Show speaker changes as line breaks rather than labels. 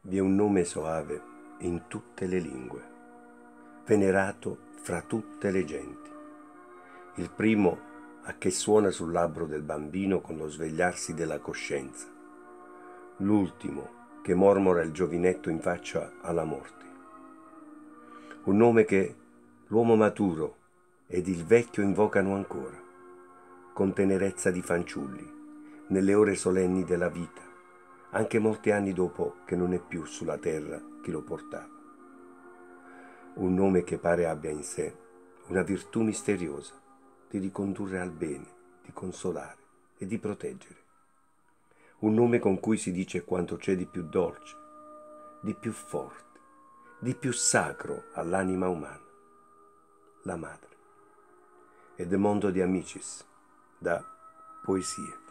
Vi è un nome soave in tutte le lingue, venerato fra tutte le genti. Il primo a che suona sul labbro del bambino con lo svegliarsi della coscienza. L'ultimo che mormora il giovinetto in faccia alla morte. Un nome che l'uomo maturo ed il vecchio invocano ancora, con tenerezza di fanciulli, nelle ore solenni della vita, anche molti anni dopo che non è più sulla terra chi lo portava. Un nome che pare abbia in sé una virtù misteriosa di ricondurre al bene, di consolare e di proteggere. Un nome con cui si dice quanto c'è di più dolce, di più forte, di più sacro all'anima umana, la madre. Edmondo de Amicis, da Poesie.